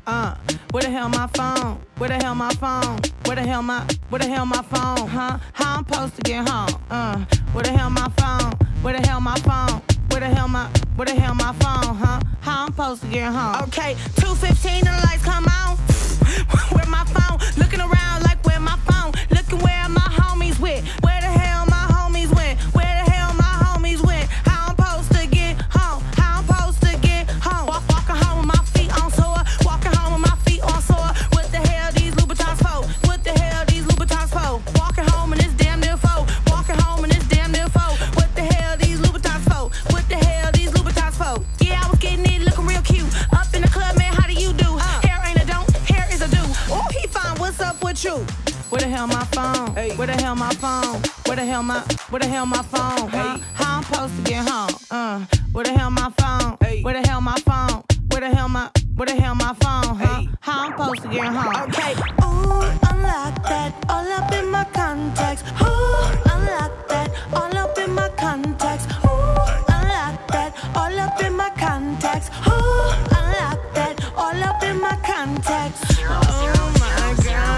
Where the hell my phone? Where the hell my phone? Where the hell my phone? Huh? How I'm supposed to get home? Where the hell my phone? Where the hell my phone? Where the hell my phone? Huh? How I'm supposed to get home? Okay, 2:15 and the lights come on. Where my phone? Looking around like where my phone? Looking where my homies went. Where the hell my homies went? Where the hell my homies went? How I'm supposed to get home? How I'm supposed to get home? Walking home with my feet on sore. Walking home with my feet on sore. What the hell these Louboutins for? What the hell these Louboutins for? Walking home and it's damn near foe. Walking home and it's damn near foe. What the hell these Louboutins for? What the hell these Louboutins for? Yeah, I was getting it looking real cute. Up in the club, man, how do you do? Hair ain't a don't, hair is a do. Oh, he fine, what's up with you? Where the hell my phone? Hey. Where the hell my phone? Where the hell my phone? Hey. How I'm supposed to get home? Where the hell my phone? Hey. Where the hell my phone? Where the hell my phone? Huh? Hey. How I'm supposed to get home? Okay. Ooh, unlock that, all up in my contacts. Ooh, unlock that, all up in my contacts. Ooh, unlock that, all up in my contacts. Ooh, unlock that, all up in my contacts. Oh my God.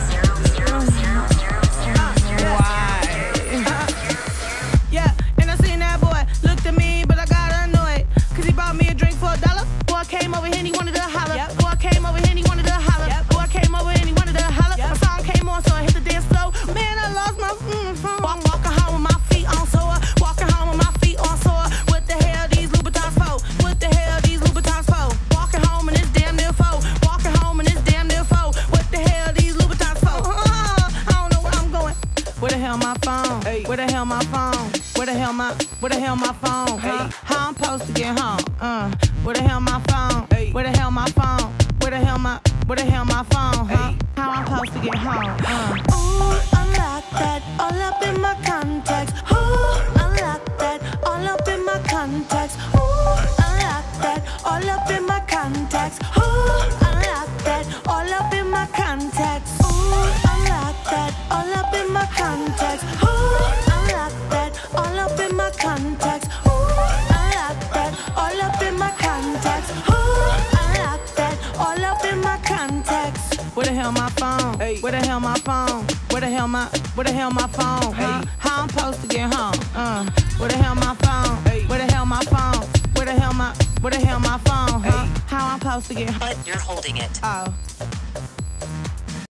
Yeah, and I seen that boy looked at me, but I got annoyed. Cause he bought me a drink for $1. Boy came over here and he wanted to holler. Yep. Boy came over here and he wanted to holler. Yep. Boy came over here and he wanted to holler. Yep. My song came on, so I hit the dance floor. Man, I lost my phone. Walking home with my feet on sore. Walking home with my feet on sore. What the hell these Louboutins for? What the hell these Louboutins for? Walking home and it's damn near foe. Walking home and it's damn near foe. What the hell these Louboutins for? I don't know where I'm going. Where the hell my phone? Hey. Where the hell my phone? Where the hell my phone? Hey. How I'm supposed to get home? Where the hell my phone? Hey. Where the hell my phone? Where the hell my phone? Huh? How I'm supposed to get home? Ooh, unlock that, all up in my contacts. Ooh, unlock that, all up in my contacts. Ooh, unlock that, all up in my contacts. Ooh, unlock that, all up in my contacts. Ooh, unlock that, all up in my contacts. Ooh, unlock that, all up in my contacts. Ooh, unlock that, all up in my contacts. Ooh, unlock that, all up in my contacts. Where the hell my phone? Hey. Where the hell my phone? Where the hell my phone? Hey. Huh? How I'm supposed to get home? Where the hell my phone? Hey. Where the hell my phone? Where the hell my phone? Huh? How I'm supposed to get home? But you're holding it. Oh.